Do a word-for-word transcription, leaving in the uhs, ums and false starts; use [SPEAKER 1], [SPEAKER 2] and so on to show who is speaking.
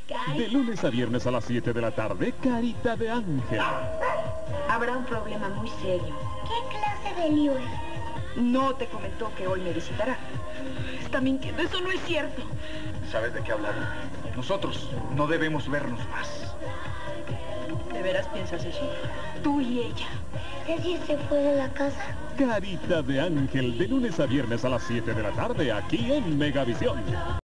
[SPEAKER 1] Cari.
[SPEAKER 2] De lunes a viernes a las siete de la tarde, Carita de Ángel.
[SPEAKER 1] Habrá un problema muy serio.
[SPEAKER 3] ¿Qué clase de lío es?
[SPEAKER 1] No te comentó que hoy me visitará. Está mintiendo, eso no es cierto.
[SPEAKER 4] ¿Sabes de qué hablaron? Nosotros no debemos vernos más.
[SPEAKER 1] ¿De veras piensas eso? Tú y ella.
[SPEAKER 3] ¿Ceci se fue de la casa?
[SPEAKER 2] Carita de Ángel, de lunes a viernes a las siete de la tarde, aquí en Megavisión.